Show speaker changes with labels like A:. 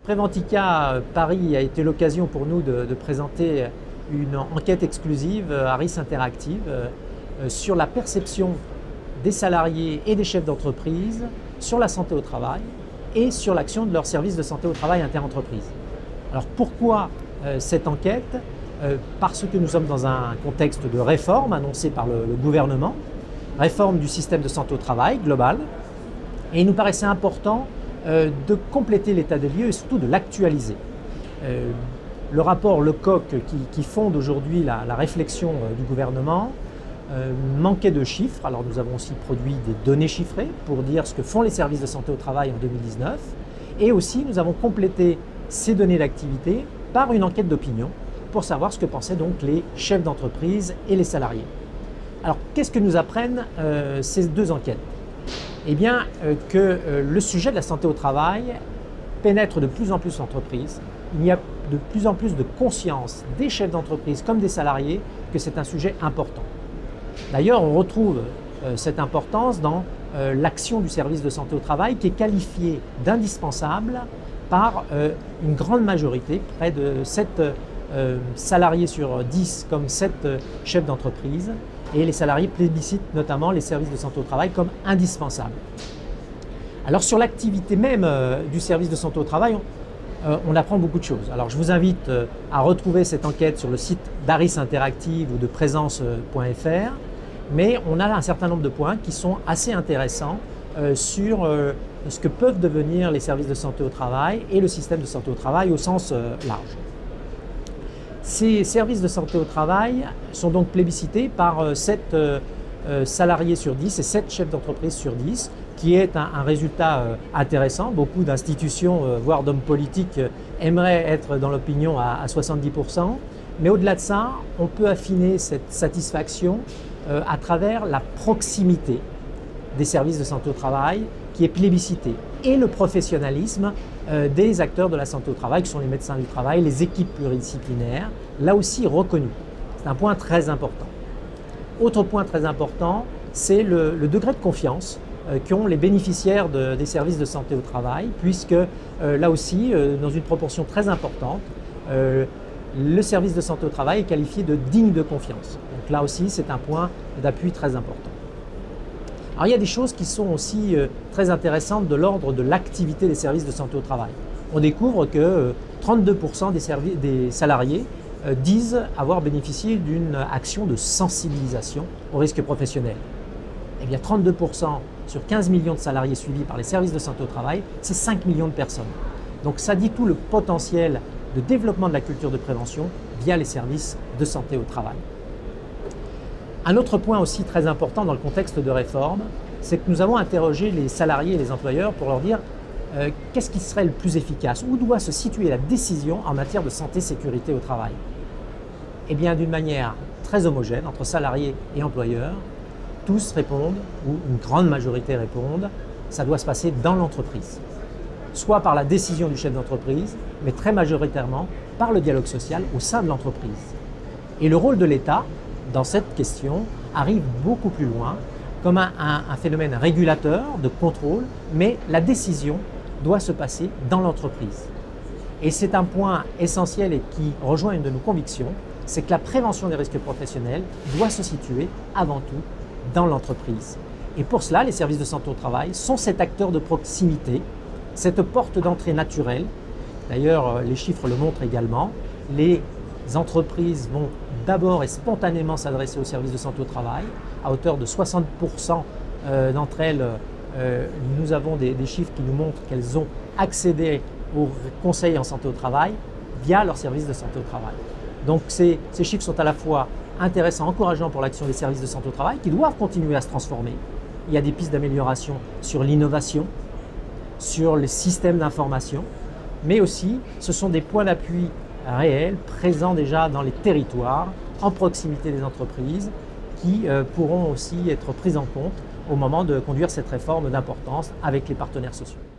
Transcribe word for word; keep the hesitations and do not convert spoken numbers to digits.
A: Préventica Paris a été l'occasion pour nous de, de présenter une enquête exclusive Harris Interactive euh, sur la perception des salariés et des chefs d'entreprise sur la santé au travail et sur l'action de leur service de santé au travail interentreprise. Alors pourquoi euh, cette enquête? euh, Parce que nous sommes dans un contexte de réforme annoncée par le, le gouvernement, réforme du système de santé au travail global, et il nous paraissait important euh, de compléter l'état des lieux et surtout de l'actualiser. Euh, le rapport Lecoq qui, qui fonde aujourd'hui la, la réflexion euh, du gouvernement Euh, manquait de chiffres. Alors nous avons aussi produit des données chiffrées pour dire ce que font les services de santé au travail en deux mille dix-neuf, et aussi nous avons complété ces données d'activité par une enquête d'opinion pour savoir ce que pensaient donc les chefs d'entreprise et les salariés. Alors qu'est-ce que nous apprennent euh, ces deux enquêtes? Eh bien euh, que euh, le sujet de la santé au travail pénètre de plus en plus l'entreprise. Il y a de plus en plus de conscience des chefs d'entreprise comme des salariés que c'est un sujet important. D'ailleurs, on retrouve euh, cette importance dans euh, l'action du service de santé au travail qui est qualifiée d'indispensable par euh, une grande majorité, près de sept euh, salariés sur dix comme sept euh, chefs d'entreprise, et les salariés plébiscitent notamment les services de santé au travail comme indispensables. Alors sur l'activité même euh, du service de santé au travail, on, euh, on apprend beaucoup de choses. Alors je vous invite euh, à retrouver cette enquête sur le site d'Harris Interactive ou de présence point F R. Mais on a un certain nombre de points qui sont assez intéressants euh, sur euh, ce que peuvent devenir les services de santé au travail et le système de santé au travail au sens euh, large. Ces services de santé au travail sont donc plébiscités par euh, sept euh, euh, salariés sur dix et sept chefs d'entreprise sur dix, qui est un, un résultat euh, intéressant. Beaucoup d'institutions, euh, voire d'hommes politiques, euh, aimeraient être dans l'opinion à, à soixante-dix pour cent. Mais au-delà de ça, on peut affiner cette satisfaction euh, à travers la proximité des services de santé au travail qui est plébiscité et le professionnalisme euh, des acteurs de la santé au travail, qui sont les médecins du travail, les équipes pluridisciplinaires, là aussi reconnus. C'est un point très important. Autre point très important, c'est le, le degré de confiance euh, qu'ont les bénéficiaires de, des services de santé au travail, puisque euh, là aussi, euh, dans une proportion très importante, euh, le service de santé au travail est qualifié de digne de confiance. Donc là aussi, c'est un point d'appui très important. Alors il y a des choses qui sont aussi euh, très intéressantes de l'ordre de l'activité des services de santé au travail. On découvre que euh, trente-deux pour cent des, des salariés euh, disent avoir bénéficié d'une action de sensibilisation au risque professionnel. Eh bien trente-deux pour cent sur quinze millions de salariés suivis par les services de santé au travail, c'est cinq millions de personnes. Donc ça dit tout le potentiel de développement de la culture de prévention via les services de santé au travail. Un autre point aussi très important dans le contexte de réforme, c'est que nous avons interrogé les salariés et les employeurs pour leur dire euh, qu'est-ce qui serait le plus efficace, où doit se situer la décision en matière de santé et sécurité au travail. Eh bien d'une manière très homogène entre salariés et employeurs, tous répondent, ou une grande majorité répondent, ça doit se passer dans l'entreprise. Soit par la décision du chef d'entreprise, mais très majoritairement par le dialogue social au sein de l'entreprise. Et le rôle de l'État, dans cette question, arrive beaucoup plus loin, comme un, un, un phénomène régulateur, de contrôle, mais la décision doit se passer dans l'entreprise. Et c'est un point essentiel et qui rejoint une de nos convictions, c'est que la prévention des risques professionnels doit se situer avant tout dans l'entreprise. Et pour cela, les services de santé au travail sont cet acteur de proximité, cette porte d'entrée naturelle. D'ailleurs, les chiffres le montrent également. Les entreprises vont d'abord et spontanément s'adresser aux services de santé au travail. À hauteur de soixante pour cent d'entre elles, euh, nous avons des, des chiffres qui nous montrent qu'elles ont accédé aux conseils en santé au travail via leurs services de santé au travail. Donc ces, ces chiffres sont à la fois intéressants, encourageants pour l'action des services de santé au travail qui doivent continuer à se transformer. Il y a des pistes d'amélioration sur l'innovation, sur les systèmes d'information, mais aussi ce sont des points d'appui réels, présents déjà dans les territoires, en proximité des entreprises, qui euh, pourront aussi être pris en compte au moment de conduire cette réforme d'importance avec les partenaires sociaux.